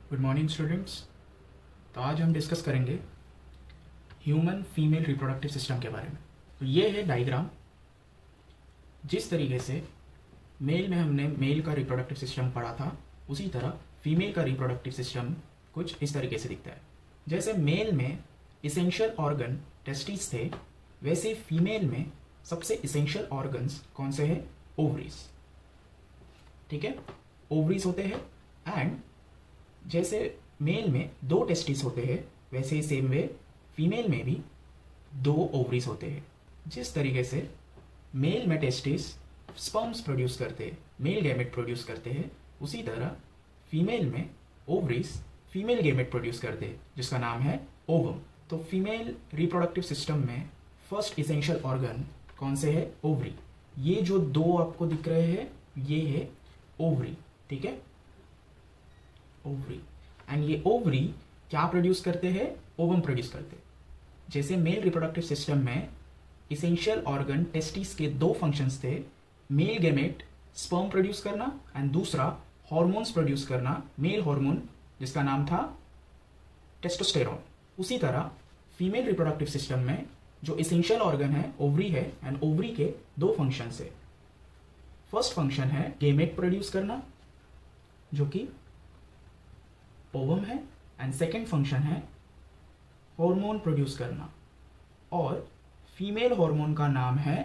Good morning students. तो आज हम डिस्कस करेंगे ह्यूमन फीमेल रिप्रोडक्टिव सिस्टम के बारे में। तो ये है डायग्राम। जिस तरीके से मेल में हमने मेल का रिप्रोडक्टिव सिस्टम पढ़ा था, उसी तरह फीमेल का रिप्रोडक्टिव सिस्टम कुछ इस तरीके से दिखता है। जैसे मेल में इसेंशियल ऑर्गन टेस्टिस थे, वैसे फीमेल में सबसे इसेंशियल ऑर्गन्स कौन से हैं? ओवरीज। ठीक है, ओवरीज होते हैं। एंड जैसे मेल में 2 टेस्टिस होते हैं, वैसे ही सेम वे फीमेल में भी 2 ओवरीज होते हैं। जिस तरीके से मेल में टेस्टिस स्पर्म्स प्रोड्यूस करते हैं, मेल गैमेट प्रोड्यूस करते हैं, उसी तरह फीमेल में ओवरीज फीमेल गैमेट प्रोड्यूस करते हैं, जिसका नाम है ओवम। तो फीमेल रिप्रोडक्टिव सिस्टम में फर्स्ट इसेंशियल ऑर्गन कौन से है? ओवरी। ये जो 2 आपको दिख रहे हैं, ये है ओवरी। ठीक है, ओवरी। एंड ये ओवरी क्या प्रोड्यूस करते हैं? ओवम प्रोड्यूस करते हैं। जैसे मेल रिप्रोडक्टिव सिस्टम में इसेंशियल ऑर्गन टेस्टिस के 2 फंक्शंस थे, मेल गैमेट स्पर्म प्रोड्यूस करना एंड दूसरा हार्मोन्स प्रोड्यूस करना, मेल हार्मोन जिसका नाम था टेस्टोस्टेरोन। उसी तरह फीमेल रिप्रोडक्टिव सिस्टम में जो इसेंशियल ऑर्गन है ओवरी है, एंड ओवरी के 2 फंक्शंस है। फर्स्ट फंक्शन है गैमेट प्रोड्यूस करना, जो कि ओवम है, एंड सेकेंड फंक्शन है हार्मोन प्रोड्यूस करना, और फीमेल हार्मोन का नाम है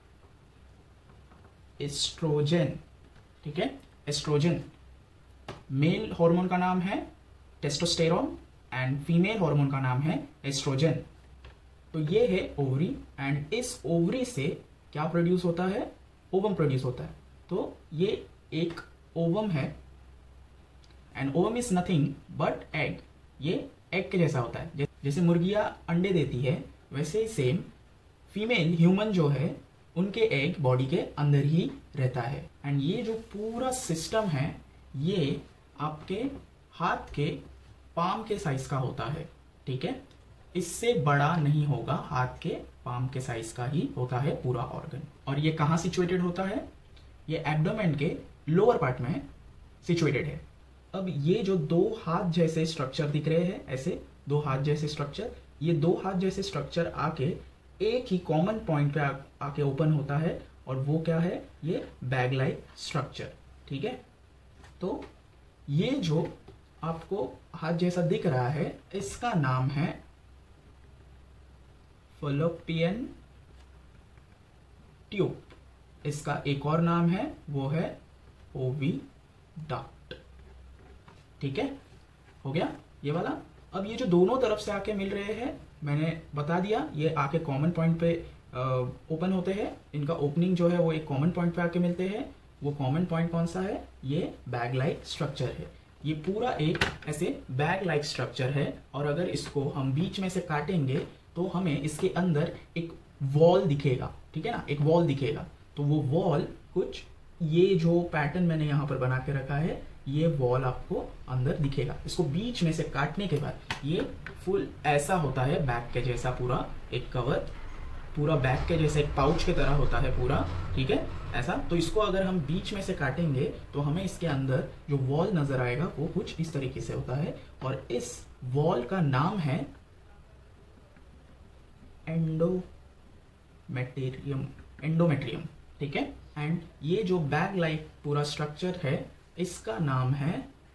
एस्ट्रोजन। ठीक है, एस्ट्रोजन। मेल हार्मोन का नाम है टेस्टोस्टेरोन एंड फीमेल हार्मोन का नाम है एस्ट्रोजन। तो ये है ओवरी, एंड इस ओवरी से क्या प्रोड्यूस होता है? ओवम प्रोड्यूस होता है। तो ये एक ओवम है, and ovum is nothing but egg. ये एग के जैसा होता है। जैसे मुर्गियां अंडे देती है, वैसे सेम फीमेल ह्यूमन जो है, उनके एग बॉडी के अंदर ही रहता है। एंड ये जो पूरा सिस्टम है, ये आपके हाथ के पाम के साइज का होता है। ठीक है, इससे बड़ा नहीं होगा, हाथ के पाम के साइज का ही होता है पूरा ऑर्गन। और ये कहाँ सिचुएटेड होता है? ये एब्डोमेन के लोअर पार्ट में सिचुएटेड है। अब ये जो 2 हाथ जैसे स्ट्रक्चर दिख रहे हैं, ऐसे 2 हाथ जैसे स्ट्रक्चर, ये 2 हाथ जैसे स्ट्रक्चर आके एक ही कॉमन पॉइंट पे आके ओपन होता है, और वो क्या है? ये बैग लाइक स्ट्रक्चर। ठीक है, तो ये जो आपको हाथ जैसा दिख रहा है, इसका नाम है फॉलोपियन ट्यूब। इसका एक और नाम है, वो है ओविडक्ट। ठीक है, हो गया ये वाला। अब ये जो दोनों तरफ से आके मिल रहे हैं, मैंने बता दिया, ये आके कॉमन पॉइंट पे ओपन होते हैं। इनका ओपनिंग जो है वो एक कॉमन पॉइंट पे आके मिलते हैं। वो कॉमन पॉइंट कौन सा है? ये बैग लाइक स्ट्रक्चर है। ये पूरा एक ऐसे बैग लाइक स्ट्रक्चर है, और अगर इसको हम बीच में से काटेंगे तो हमें इसके अंदर एक वॉल दिखेगा। ठीक है ना, एक वॉल दिखेगा। तो वो वॉल कुछ ये जो पैटर्न मैंने यहाँ पर बना के रखा है, ये वॉल आपको अंदर दिखेगा। इसको बीच में से काटने के बाद ये फुल ऐसा होता है, बैग के जैसा पूरा एक कवर, पूरा बैग के जैसे एक पाउच की तरह होता है पूरा। ठीक है, ऐसा। तो इसको अगर हम बीच में से काटेंगे तो हमें इसके अंदर जो वॉल नजर आएगा वो कुछ इस तरीके से होता है, और इस वॉल का नाम है एंडोमेट्रियम। ठीक है, एंड ये जो बैग लाइक पूरा स्ट्रक्चर है, इसका नाम है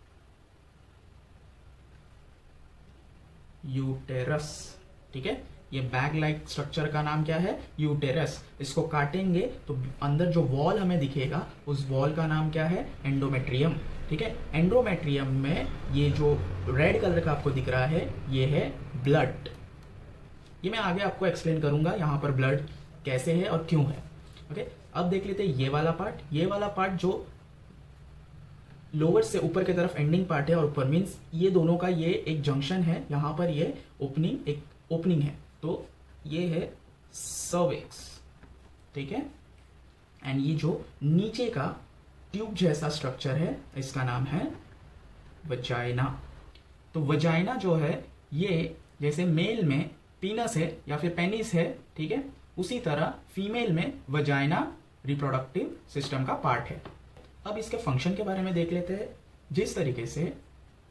यूटेरस। ठीक है, ये बैग लाइक स्ट्रक्चर का नाम क्या है? यूटेरस। इसको काटेंगे तो अंदर जो वॉल हमें दिखेगा, उस वॉल का नाम क्या है? एंडोमेट्रियम। ठीक है, एंडोमेट्रियम में ये जो रेड कलर का आपको दिख रहा है, ये है ब्लड। ये मैं आगे आपको एक्सप्लेन करूंगा यहाँ पर ब्लड कैसे है और क्यों है। ओके, अब देख लेते हैं ये वाला पार्ट। ये वाला पार्ट जो लोअर से ऊपर की तरफ एंडिंग पार्ट है, और ऊपर मीन्स ये दोनों का ये एक जंक्शन है। यहाँ पर ये ओपनिंग, एक ओपनिंग है। तो ये है सर्विक्स। ठीक है, एंड ये जो नीचे का ट्यूब जैसा स्ट्रक्चर है, इसका नाम है वजाइना। तो वजाइना जो है, ये जैसे मेल में पीनस है या फिर पेनिस है, ठीक है, उसी तरह फीमेल में वजाइना रिप्रोडक्टिव सिस्टम का पार्ट है। अब इसके फंक्शन के बारे में देख लेते हैं। जिस तरीके से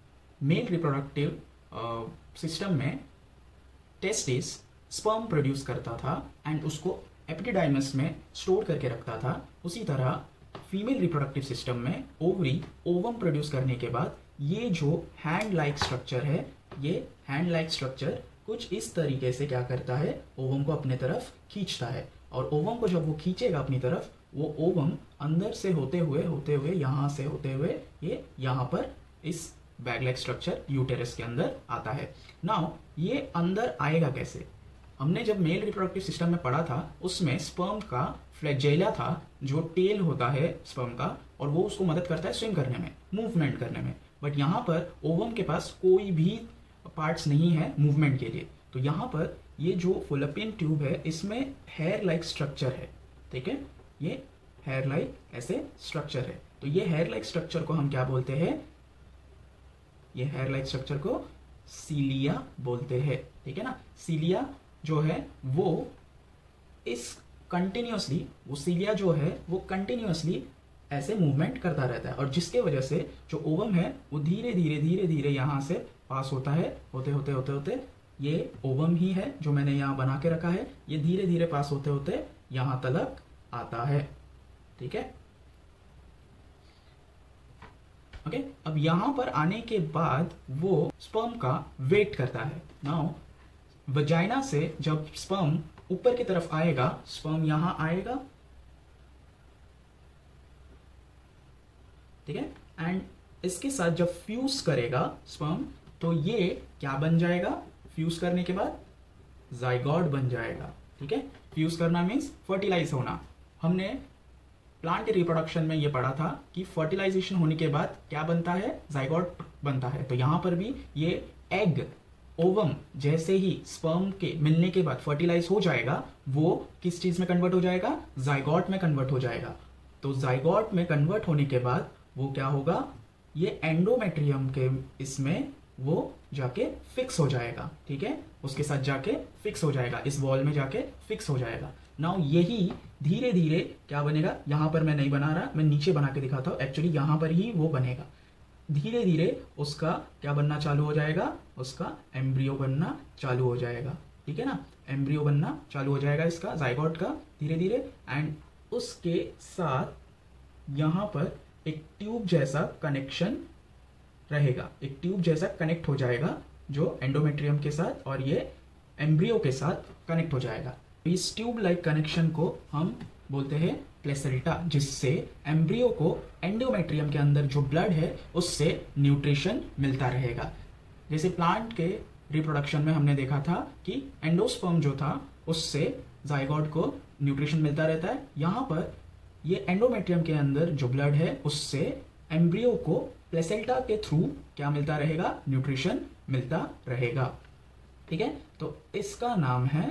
मेल रिप्रोडक्टिव सिस्टम में टेस्टिस स्पर्म प्रोड्यूस करता था एंड उसको एपिडिडाइमस में स्टोर करके रखता था, उसी तरह फीमेल रिप्रोडक्टिव सिस्टम में ओवरी ओवम प्रोड्यूस करने के बाद ये जो हैंड लाइक स्ट्रक्चर है, ये हैंड लाइक स्ट्रक्चर कुछ इस तरीके से क्या करता है, ओवम को अपने तरफ खींचता है। और ओवम को जब वो खींचेगा अपनी तरफ, वो ओवम अंदर से होते हुए यहाँ से होते हुए ये यहाँ पर इस बैग लाइक स्ट्रक्चर यूटेरस के अंदर आता है। नाउ ये अंदर आएगा कैसे? हमने जब मेल रिप्रोडक्टिव सिस्टम में पढ़ा था, उसमें स्पर्म का फ्लैजेला था, जो टेल होता है स्पर्म का, और वो उसको मदद करता है स्विम करने में, मूवमेंट करने में। बट यहाँ पर ओवम के पास कोई भी पार्ट्स नहीं है मूवमेंट के लिए। तो यहाँ पर ये जो फॉलोपियन ट्यूब है, इसमें हेयर लाइक स्ट्रक्चर है, ठीक है, ये हेयर लाइक ऐसे स्ट्रक्चर है। तो ये हेयर लाइक स्ट्रक्चर को हम क्या बोलते हैं? ये हेयर लाइक स्ट्रक्चर को सीलिया बोलते हैं, ठीक है ना। सीलिया जो है वो इस कंटिन्यूअसली, वो सीलिया जो है वो कंटिन्यूअसली ऐसे मूवमेंट करता रहता है, और जिसके वजह से जो ओवम है वो धीरे धीरे यहाँ से पास होता है, होते ये ओवम ही है जो मैंने यहाँ बना के रखा है, ये धीरे धीरे पास होते यहाँ तलक आता है, ठीक है। ओके, अब यहाँ पर आने के बाद वो स्पर्म का वेट करता है। नाउ वजाइना से जब स्पर्म ऊपर की तरफ आएगा, स्पर्म यहां आएगा, ठीक है, एंड इसके साथ जब फ्यूज करेगा स्पर्म, तो ये क्या बन जाएगा? फ्यूज करने के बाद जाइगोट बन जाएगा, ठीक है। फ्यूज करना मीन्स फर्टिलाइज होना। हमने प्लांट रिप्रोडक्शन में ये पढ़ा था कि फर्टिलाइजेशन होने के बाद क्या बनता है? जाइगोट बनता है। तो यहां पर भी ये एग ओवम जैसे ही स्पर्म के मिलने के बाद फर्टिलाइज हो जाएगा, वो किस चीज में कन्वर्ट हो जाएगा? जाइगोट में कन्वर्ट हो जाएगा। तो जाइगोट में कन्वर्ट होने के बाद वो क्या होगा? ये एंडोमेट्रियम के इसमें वो जाके फिक्स हो जाएगा, ठीक है, उसके साथ जाके फिक्स हो जाएगा, इस वॉल में जाके फिक्स हो जाएगा। नाउ यही धीरे धीरे क्या बनेगा? यहां पर मैं नहीं बना रहा, मैं नीचे बना के दिखाता हूं, एक्चुअली यहां पर ही वो बनेगा। धीरे धीरे उसका क्या बनना चालू हो जाएगा? उसका एम्ब्रियो बनना चालू हो जाएगा, ठीक है ना, एम्ब्रियो बनना चालू हो जाएगा इसका, जाइगोट का, धीरे धीरे। एंड उसके साथ यहाँ पर एक ट्यूब जैसा कनेक्शन रहेगा, एक ट्यूब जैसा कनेक्ट हो जाएगा जो एंडोमेट्रियम के साथ और ये एम्ब्रियो के साथ कनेक्ट हो जाएगा। इस ट्यूब लाइक कनेक्शन को हम बोलते हैं प्लेसेंटा, जिससे एम्ब्रियो को एंडोमेट्रियम के अंदर जो ब्लड है उससे न्यूट्रिशन मिलता रहेगा। जैसे प्लांट के रिप्रोडक्शन में हमने देखा था कि एंडोस्पर्म जो था उससे जाइगोट को न्यूट्रिशन मिलता रहता है, यहाँ पर ये एंडोमेट्रियम के अंदर जो ब्लड है उससे एम्ब्रियो को प्लेसेंटा के थ्रू क्या मिलता रहेगा? न्यूट्रिशन मिलता रहेगा, ठीक है। तो इसका नाम है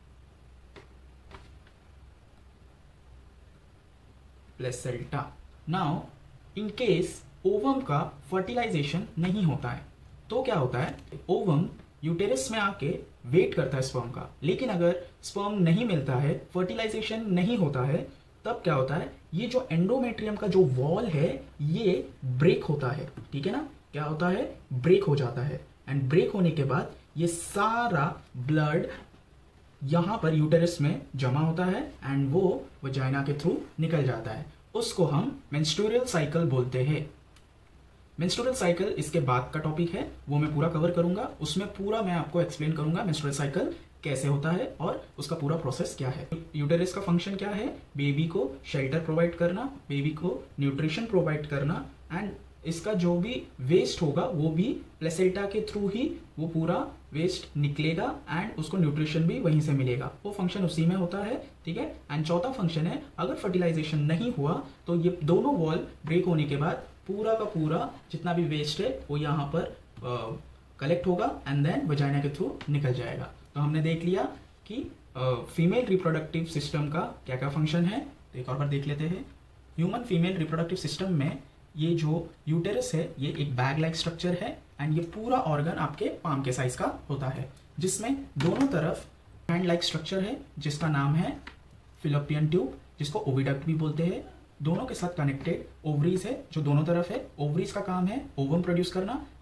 placenta. Now in case ovum का फर्टिलाइजेशन नहीं होता है तो क्या होता है? ओवम यूटेरस में आके वेट करता है स्पर्म का, लेकिन अगर स्पर्म नहीं मिलता है, फर्टिलाइजेशन नहीं होता है, तब क्या होता है? ये जो एंडोमेट्रियम का जो वॉल है ये ब्रेक होता है, ठीक है ना, क्या होता है? ब्रेक हो जाता है। एंड ब्रेक होने के बाद ये सारा ब्लड यहां पर यूटेरस में जमा होता है एंड वो वजाइना के थ्रू निकल जाता है। उसको हम मेंस्ट्रुअल साइकिल बोलते हैं। मेंस्ट्रुअल साइकिल इसके बाद का टॉपिक है, वो मैं पूरा कवर करूंगा, उसमें पूरा मैं आपको एक्सप्लेन करूंगा मेंस्ट्रुअल साइकिल कैसे होता है और उसका पूरा प्रोसेस क्या है। यूटेरस का फंक्शन क्या है? बेबी को शेल्टर प्रोवाइड करना, बेबी को न्यूट्रिशन प्रोवाइड करना, एंड इसका जो भी वेस्ट होगा वो भी प्लेसेंटा के थ्रू ही वो पूरा वेस्ट निकलेगा एंड उसको न्यूट्रिशन भी वहीं से मिलेगा, वो फंक्शन उसी में होता है, ठीक है। एंड चौथा फंक्शन है, अगर फर्टिलाइजेशन नहीं हुआ तो ये दोनों वॉल ब्रेक होने के बाद पूरा का पूरा जितना भी वेस्ट है वो यहाँ पर कलेक्ट होगा एंड देन वजाइना के थ्रू निकल जाएगा। तो हमने देख लिया कि फीमेल रिप्रोडक्टिव सिस्टम का क्या क्या फंक्शन है। तो एक और बार देख लेते हैं। ह्यूमन फीमेल रिप्रोडक्टिव सिस्टम में ये जो यूटेरस है ये एक बैग लाइक स्ट्रक्चर है एंड ये पूरा ऑर्गन आपके पाम के साइज का होता है, जिसमें दोनों तरफ हैंड लाइक स्ट्रक्चर है जिसका नाम है फिलोपियन ट्यूब, जिसको ओविडक्ट भी बोलते हैं। दोनों के साथ कनेक्टेड ओवरीज है जो दोनों तरफ है। ओवरीज का काम है ओवम प्रोड्यूस करना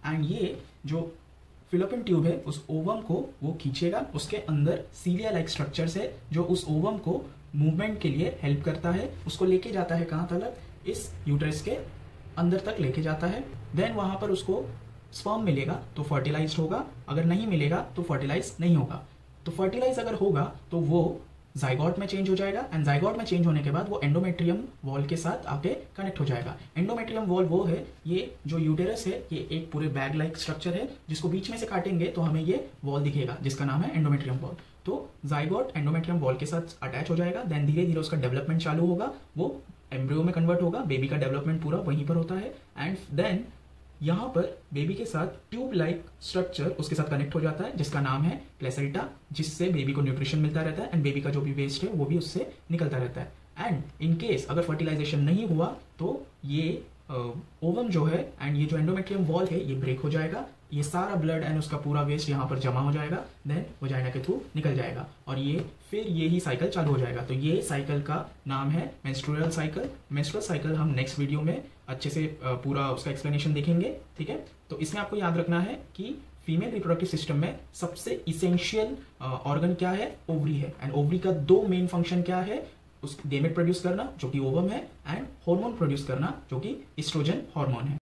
एंड ये जो फिलोपियन ट्यूब है उस ओवम को वो खींचेगा, उसके अंदर सीलिया लाइक स्ट्रक्चर्स है जो उस ओवम को मूवमेंट के लिए हेल्प करता है, उसको लेके जाता है कहाँ तक, इस यूट्रस के अंदर तक लेके जाता है। देन वहाँ पर उसको स्पर्म मिलेगा तो फर्टिलाइज होगा, अगर नहीं मिलेगा तो फर्टिलाइज नहीं होगा। तो फर्टिलाइज अगर होगा तो वो जाइगोट में चेंज हो जाएगा, एंड जाइगोट में चेंज होने के बाद वो एंडोमेट्रियम वॉल के साथ आके कनेक्ट हो जाएगा। एंडोमेट्रियम वॉल वो है, ये जो यूटेरस है ये एक पूरे बैग लाइक स्ट्रक्चर है जिसको बीच में से काटेंगे तो हमें ये वॉल दिखेगा जिसका नाम है एंडोमेट्रियम वॉल। तो जाइगोट एंडोमेट्रियम वॉल के साथ अटैच हो जाएगा, देन धीरे धीरे उसका डेवलपमेंट चालू होगा, वो एम्ब्रियो में कन्वर्ट होगा, बेबी का डेवलपमेंट पूरा वहीं पर होता है। एंड देन यहाँ पर बेबी के साथ ट्यूब लाइक स्ट्रक्चर उसके साथ कनेक्ट हो जाता है जिसका नाम है प्लेसेंटा, जिससे बेबी को न्यूट्रिशन मिलता रहता है एंड बेबी का जो भी वेस्ट है वो भी उससे निकलता रहता है। एंड इन केस अगर फर्टिलाइजेशन नहीं हुआ तो ये ओवम जो है एंड ये जो एंडोमेट्रियम वॉल है ये ब्रेक हो जाएगा, ये सारा ब्लड एंड उसका पूरा वेस्ट यहाँ पर जमा हो जाएगा, देन वजाइना के थ्रू निकल जाएगा और ये फिर यही साइकिल चालू हो जाएगा। तो ये साइकिल का नाम है मेंस्ट्रुअल साइकिल। मेंस्ट्रुअल साइकिल हम नेक्स्ट वीडियो में अच्छे से पूरा उसका एक्सप्लेनेशन देखेंगे, ठीक है। तो इसमें आपको याद रखना है कि फीमेल रिप्रोडक्टिव सिस्टम में सबसे इसेंशियल ऑर्गन क्या है, ओवरी है, एंड ओवरी का दो मेन फंक्शन क्या है, उस गेमेट प्रोड्यूस करना जो कि ओवम है, एंड हार्मोन प्रोड्यूस करना जो कि एस्ट्रोजन हार्मोन है।